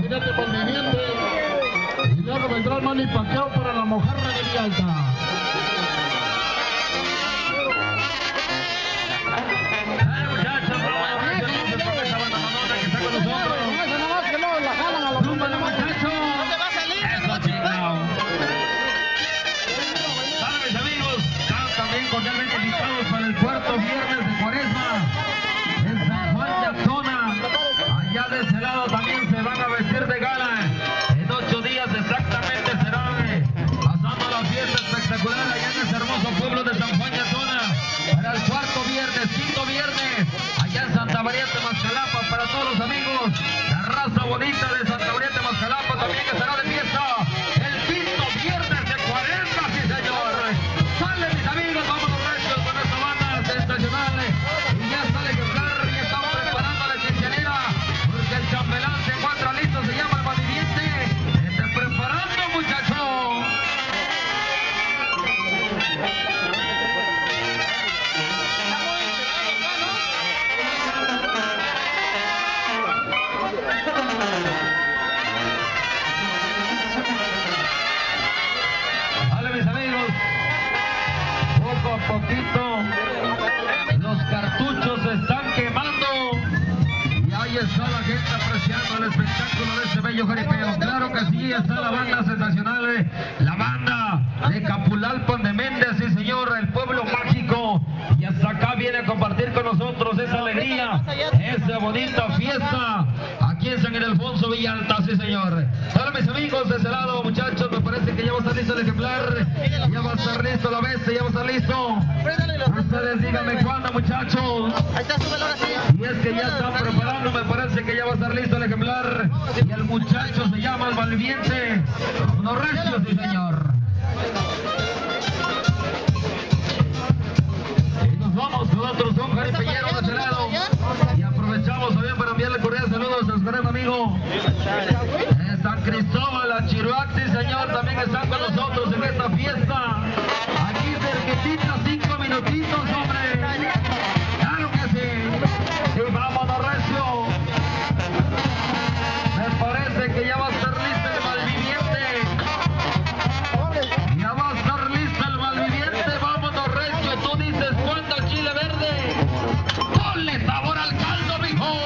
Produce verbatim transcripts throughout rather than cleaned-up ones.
jinete conveniente. Y luego vendrá el manipaqueo para la mojarra de Villalta. Cordialmente invitados para el cuarto viernes de Cuaresma en San Juan de Azona. Allá de ese lado también se van a vestir de gala. En ocho días exactamente serán pasando la fiesta espectacular allá en ese hermoso pueblo de San Juan de Azona. Para el cuarto viernes, quinto viernes, allá en Santa María Temascalapa, para todos los amigos, la raza bonita de Santa María Temascalapa también que estará de fiesta. El quinto viernes de Cuaresma, sí señor. Sale mis amigos, vamos recios con esta banda sensacional. Y ya sale ejemplar y están preparando la quinceañera, porque el chambelán se encuentra listo, se llama el Malviviente. Estén preparando, muchachos. Vale, mis amigos, poco a poquito los cartuchos se están quemando y ahí está la gente apreciando el espectáculo de este bello jaripeo. Claro que sí, está la banda sensacional, la banda de Capulalpan de Méndez, sí señor, el pueblo mágico, y hasta acá viene a compartir con nosotros esa alegría, esa bonita fiesta aquí en San Ildefonso Villalta, sí señor. Ahora mis amigos de ese lado, muchachos, me parece que ya va a estar listo el ejemplar, ya va a estar listo la bestia, ya va a estar listo. Ustedes díganme cuándo, muchachos. Y es que ya están preparando, me parece que ya va a estar listo el ejemplar. Y el muchacho se llama el Malviviente. Unos recios, sí señor. Y nos vamos con otros son jaripeñeros de ese lado. Y aprovechamos también para enviarle cordiales saludos a nuestro gran amigo en San Cristóbal, a Chiruac, sí señor, también están con nosotros en esta fiesta. Aquí cerquitita, cinco minutitos, hombre. Claro que sí. Y vámonos recio. Me parece que ya va a estar listo el Malviviente. Ya va a estar listo el Malviviente. Vámonos recio. Tú dices cuánto chile verde. Ponle sabor al caldo, mijo.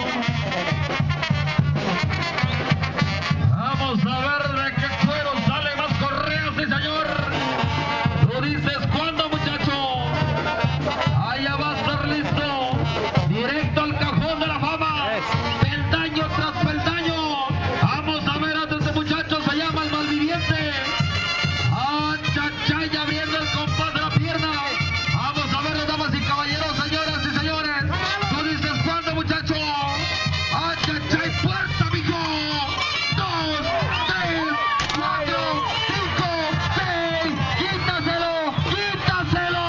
Vamos a ver de qué cuero sale más correo, sí señor. Tú dices cuándo, muchacho. Allá va a estar listo. Directo al cajón de la fama. Peldaño tras peldaño. Vamos a ver a este muchacho, se llama el Malviviente. Ah, chachaya abriendo el compás de la pierna. Vamos a ver, damas y caballeros, señoras y señores. Tú dices cuándo, muchacho. Ah, chachay, puerta, mijo. Dos, tres, cuatro, cinco, seis. Quítaselo, quítaselo.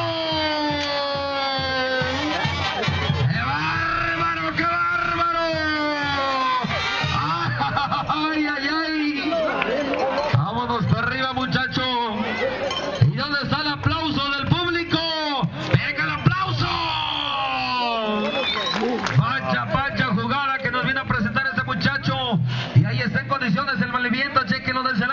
¡Qué bárbaro, qué bárbaro! ¡Ay, ay, ay! Vámonos para arriba, muchacho. ¿Y dónde está el aplauso del público? ¡Venga el aplauso! Pacha, pacha, jugada que nos viene a presentar este muchacho. Y ahí está en condiciones el Malviviente, chequenlo de ese